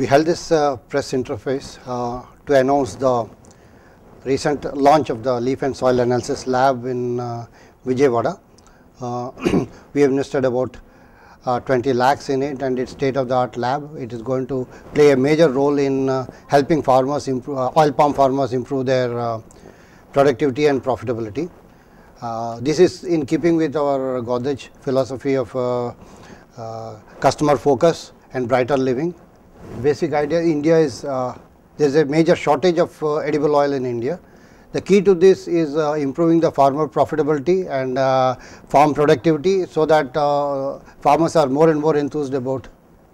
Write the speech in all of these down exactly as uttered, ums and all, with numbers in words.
We held this uh, press interface uh, to announce the recent launch of the leaf and soil analysis lab in uh, Vijayawada. Uh, we have invested about uh, twenty lakhs in it, and it's state of the art lab. It is going to play a major role in uh, helping farmers improve, uh, oil palm farmers improve their uh, productivity and profitability. Uh, this is in keeping with our Godrej philosophy of uh, uh, customer focus and brighter living. Basic idea, India is, uh, there is a major shortage of uh, edible oil in India. The key to this is uh, improving the farmer profitability and uh, farm productivity, so that uh, farmers are more and more enthused about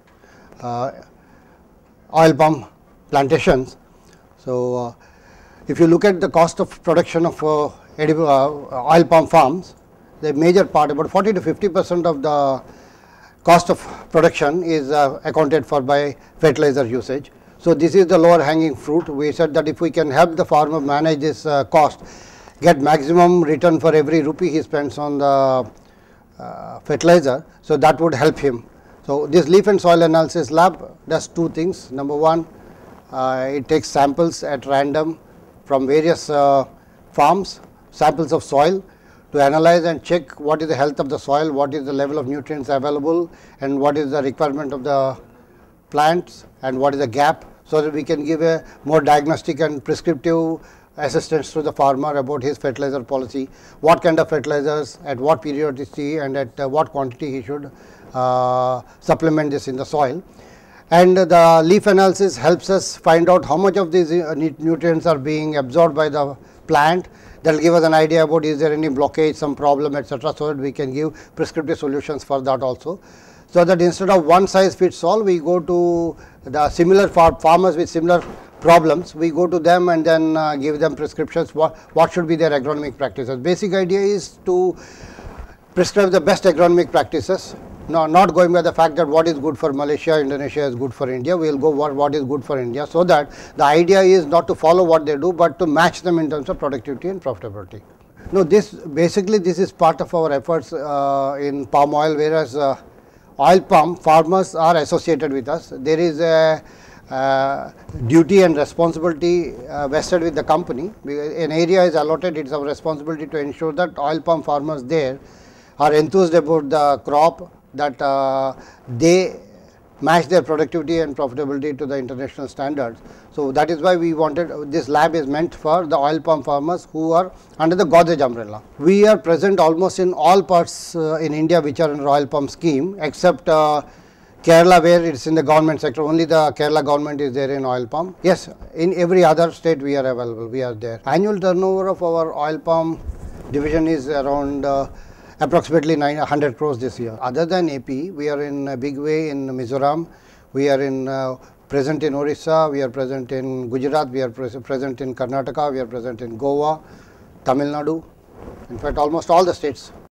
uh, oil palm plantations. So, uh, if you look at the cost of production of uh, edible uh, oil palm farms, the major part, about forty to fifty percent of the cost of production is uh, accounted for by fertilizer usage. So, this is the lower hanging fruit. We said that if we can help the farmer manage this uh, cost, get maximum return for every rupee he spends on the uh, fertilizer, so that would help him. So, this leaf and soil analysis lab does two things. Number one, uh, it takes samples at random from various uh, farms, samples of soil, to analyze and check what is the health of the soil, what is the level of nutrients available, and what is the requirement of the plants, and what is the gap, so that we can give a more diagnostic and prescriptive assistance to the farmer about his fertilizer policy, what kind of fertilizers, at what periodicity, and at uh, what quantity he should uh, supplement this in the soil. And the leaf analysis helps us find out how much of these uh, nutrients are being absorbed by the plant. That will give us an idea about is there any blockage, some problem, et cetera, so that we can give prescriptive solutions for that also. So that instead of one size fits all, we go to the similar far farmers with similar problems, we go to them and then uh, give them prescriptions, what, what should be their agronomic practices. Basic idea is to prescribe the best agronomic practices, no, not going by the fact that what is good for Malaysia, Indonesia is good for India. We will go what, what is good for India, so that the idea is not to follow what they do, but to match them in terms of productivity and profitability. No, this basically this is part of our efforts uh, in palm oil, whereas uh, oil palm farmers are associated with us. There is a uh, duty and responsibility uh, vested with the company. An area is allotted, it is our responsibility to ensure that oil palm farmers there are enthused about the crop, that uh, they match their productivity and profitability to the international standards. So, that is why we wanted, this lab is meant for the oil palm farmers who are under the Godrej umbrella. We are present almost in all parts uh, in India which are under oil palm scheme, except uh, Kerala, where it is in the government sector. Only the Kerala government is there in oil palm. Yes, in every other state we are available, we are there. Annual turnover of our oil palm division is around uh, approximately nine hundred crores this year. Other than A P, we are in a big way in Mizoram, we are in uh, present in Orissa, we are present in Gujarat, we are pres present in Karnataka, we are present in Goa, Tamil Nadu, in fact almost all the states.